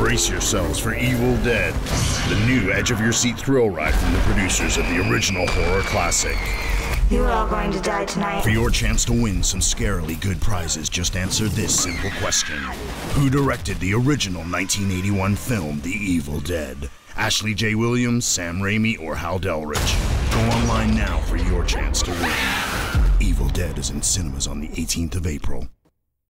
Brace yourselves for Evil Dead, the new edge-of-your-seat thrill ride from the producers of the original horror classic. You're all going to die tonight. For your chance to win some scarily good prizes, just answer this simple question. Who directed the original 1981 film, The Evil Dead? Ashley J. Williams, Sam Raimi, or Hal Delridge? Go online now for your chance to win. Evil Dead is in cinemas on the 18th of April.